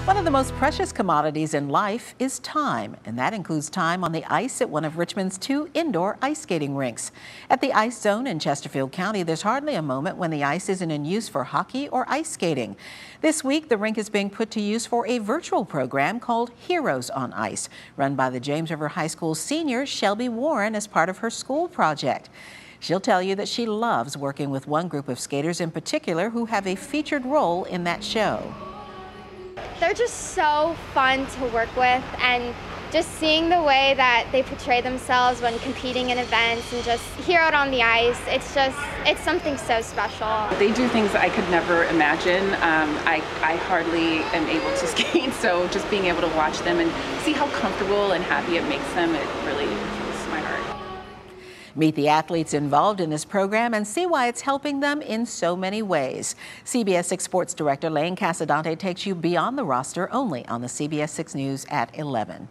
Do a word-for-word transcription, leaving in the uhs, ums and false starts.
One of the most precious commodities in life is time, and that includes time on the ice at one of Richmond's two indoor ice skating rinks. At the Ice Zone in Chesterfield County, there's hardly a moment when the ice isn't in use for hockey or ice skating. This week, the rink is being put to use for a virtual program called Heroes on Ice, run by the James River High School senior Shelby Warren as part of her school project. She'll tell you that she loves working with one group of skaters in particular who have a featured role in that show. They're just so fun to work with, and just seeing the way that they portray themselves when competing in events and just here out on the ice, it's just, it's something so special. They do things I could never imagine. Um, I, I hardly am able to skate, so just being able to watch them and see how comfortable and happy it makes them, it really fills my heart. Meet the athletes involved in this program and see why it's helping them in so many ways. C B S six Sports Director Lane Casadante takes you beyond the roster only on the C B S six News at eleven.